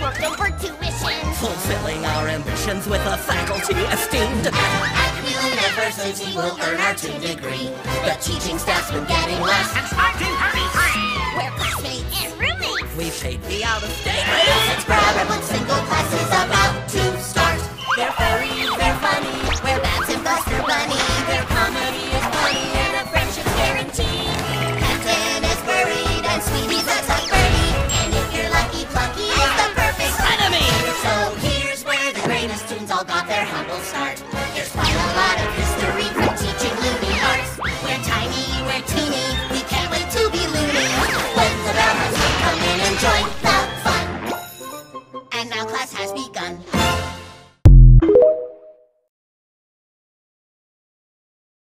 working for tuition, fulfilling our ambitions with a faculty esteemed. At university we'll earn our toon degree. The teaching staff's been getting less. Since 1933! we're classmates and roommates. We paid the out-of-state Let's grab our books and go, class is about to start. They're furry, they're funny, we're Babs and Buster Bunny. Their comedy is funny and a friendship's guaranteed. Captain is buried and Sweetie's a tough birdie. And if you're lucky, Plucky is the perfect enemy. So here's where the greatest toons all got their humble start. There's quite a lot of history